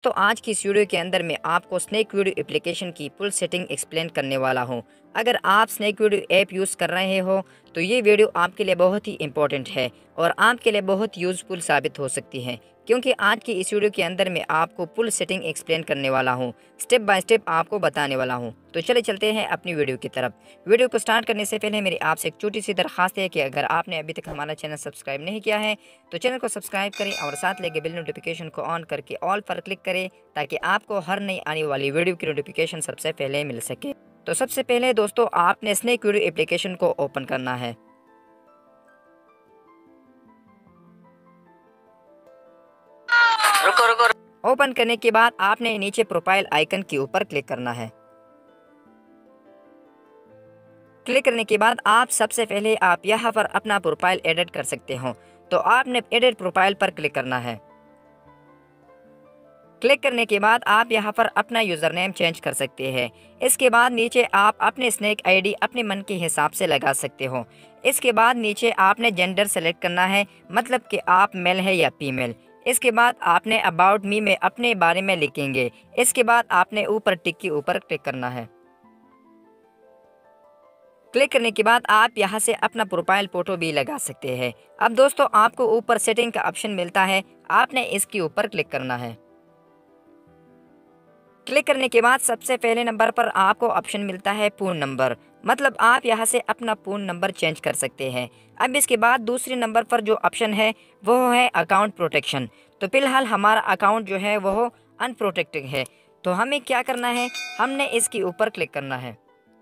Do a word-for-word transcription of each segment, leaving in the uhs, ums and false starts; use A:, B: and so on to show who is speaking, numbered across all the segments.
A: तो आज की इस वीडियो के अंदर मैं आपको स्नैक वीडियो एप्लीकेशन की फुल सेटिंग एक्सप्लेन करने वाला हूं। अगर आप स्नैक वीडियो ऐप यूज़ कर रहे हो तो ये वीडियो आपके लिए बहुत ही इंपॉर्टेंट है और आपके लिए बहुत यूज़फुल साबित हो सकती है, क्योंकि आज की इस वीडियो के अंदर मैं आपको फुल सेटिंग एक्सप्लेन करने वाला हूं, स्टेप बाय स्टेप आपको बताने वाला हूं। तो चले चलते हैं अपनी वीडियो की तरफ। वीडियो को स्टार्ट करने से पहले मेरी आपसे एक छोटी सी दरख्वास्त है कि अगर आपने अभी तक हमारा चैनल सब्सक्राइब नहीं किया है तो चैनल को सब्सक्राइब करें और साथ लगे बेल नोटिफिकेशन को ऑन करके ऑल पर क्लिक करें, ताकि आपको हर नई आने वाली वीडियो की नोटिफिकेशन सबसे पहले मिल सके। तो सबसे पहले दोस्तों आपने स्नैक वीडियो एप्लीकेशन को ओपन करना है। रुको रुको ओपन करने के बाद आपने नीचे प्रोफाइल आइकन के ऊपर क्लिक करना है। क्लिक करने के बाद आप सबसे पहले आप यहाँ पर अपना प्रोफाइल एडिट कर सकते हो, तो आपने एडिट प्रोफाइल पर क्लिक करना है। क्लिक करने के बाद आप यहाँ पर अपना यूज़र नेम चेंज कर सकते हैं। इसके बाद नीचे आप अपने स्नैक आईडी अपने मन के हिसाब से लगा सकते हो। इसके बाद नीचे आपने जेंडर सेलेक्ट करना है, मतलब कि आप मेल है या फीमेल। इसके बाद आपने अबाउट मी में अपने बारे में लिखेंगे। इसके बाद आपने ऊपर टिक के ऊपर क्लिक करना है। क्लिक करने के बाद आप यहां से अपना प्रोफाइल फ़ोटो भी लगा सकते हैं। अब दोस्तों आपको ऊपर सेटिंग का ऑप्शन मिलता है, आपने इसके ऊपर क्लिक करना है। क्लिक करने के बाद सबसे पहले नंबर पर आपको ऑप्शन मिलता है फ़ोन नंबर, मतलब आप यहां से अपना फ़ोन नंबर चेंज कर सकते हैं। अब इसके बाद दूसरे नंबर पर जो ऑप्शन है वो है अकाउंट प्रोटेक्शन। तो फिलहाल हमारा अकाउंट जो है वो अनप्रोटेक्टेड है, तो हमें क्या करना है, हमने इसके ऊपर क्लिक करना है।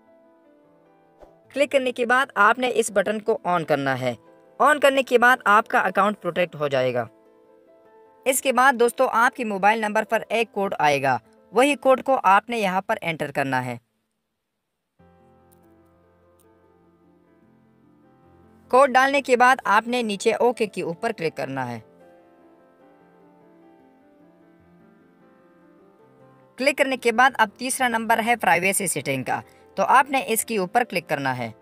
A: क्लिक करने के बाद आपने इस बटन को ऑन करना है। ऑन करने के बाद आपका अकाउंट प्रोटेक्ट हो जाएगा। इसके बाद दोस्तों आपके मोबाइल नंबर पर एक कोड आएगा, वही कोड को आपने यहाँ पर एंटर करना है। कोड डालने के बाद आपने नीचे ओके के ऊपर क्लिक करना है। क्लिक करने के बाद अब तीसरा नंबर है प्राइवेसी सेटिंग का, तो आपने इसके ऊपर क्लिक करना है।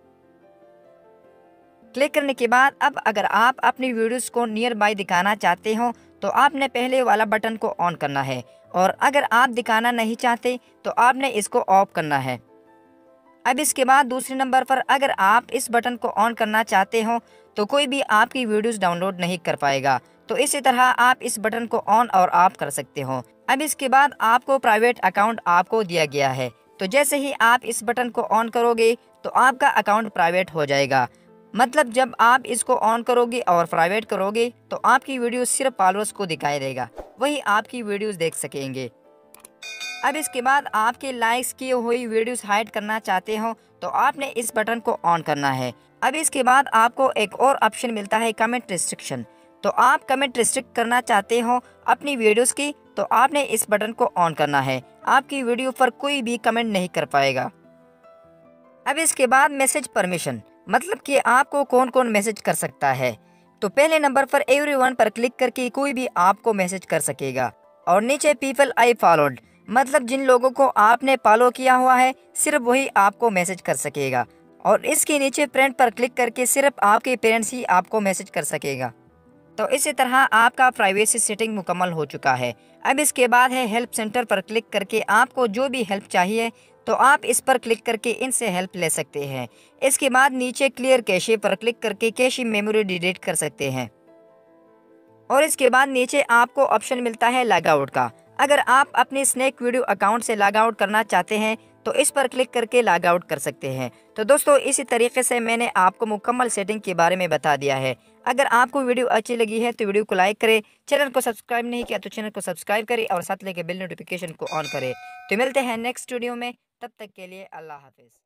A: क्लिक करने के बाद अब अगर आप अपनी वीडियोस को नियर बाय दिखाना चाहते हो तो आपने पहले वाला बटन को ऑन करना है, और अगर आप दिखाना नहीं चाहते तो आपने इसको ऑफ करना है। अब इसके बाद दूसरे नंबर पर अगर आप इस बटन को ऑन करना चाहते हो तो कोई भी आपकी वीडियोस डाउनलोड नहीं कर पाएगा, तो इसी तरह आप इस बटन को ऑन और ऑफ कर सकते हो। अब इसके बाद आपको प्राइवेट अकाउंट आपको दिया गया है, तो जैसे ही आप इस बटन को ऑन करोगे तो आपका अकाउंट प्राइवेट हो जाएगा। मतलब जब आप इसको ऑन करोगे और प्राइवेट करोगे तो आपकी वीडियो सिर्फ फॉलोअर्स को दिखाई देगा, वही आपकी वीडियोस देख सकेंगे। अब इसके बाद आपके लाइक्स की हुई वीडियोस हाइड करना चाहते हो तो आपने इस बटन को ऑन करना है। अब इसके बाद आपको एक और ऑप्शन मिलता है कमेंट रिस्ट्रिक्शन, तो आप कमेंट रिस्ट्रिक्ट करना चाहते हो अपनी वीडियोस की तो आपने इस बटन को ऑन करना है। आपकी वीडियो पर कोई भी कमेंट नहीं कर पाएगा। अब इसके बाद मैसेज परमिशन, मतलब कि आपको कौन कौन मैसेज कर सकता है। तो पहले नंबर पर एवरीवन पर क्लिक करके कोई भी आपको मैसेज कर सकेगा, और नीचे पीपल आई फॉलोड, मतलब जिन लोगों को आपने फॉलो किया हुआ है सिर्फ वही आपको मैसेज कर सकेगा। और इसके नीचे फ्रेंड पर क्लिक करके सिर्फ आपके पेरेंट्स ही आपको मैसेज कर सकेगा। तो इसी तरह आपका प्राइवेसी सेटिंग मुकम्मल हो चुका है। अब इसके बाद है हेल्प सेंटर पर क्लिक करके आपको जो भी हेल्प चाहिए तो आप इस पर क्लिक करके इनसे हेल्प ले सकते हैं। इसके बाद नीचे क्लियर कैशे पर क्लिक करके कैशे मेमोरी डिलीट कर सकते हैं। और इसके बाद नीचे आपको ऑप्शन मिलता है लॉग आउट का। अगर आप अपने स्नैक वीडियो अकाउंट से लॉग आउट करना चाहते हैं तो इस पर क्लिक करके लॉग आउट कर सकते हैं। तो दोस्तों इसी तरीके से मैंने आपको मुकम्मल सेटिंग के बारे में बता दिया है। अगर आपको वीडियो अच्छी लगी है तो वीडियो को लाइक करें, चैनल को सब्सक्राइब नहीं किया तो चैनल को सब्सक्राइब करें और साथ लेके बेल नोटिफिकेशन को ऑन करें। तो मिलते हैं नेक्स्ट वीडियो में, तब तक के लिए अल्लाह हाफिज़।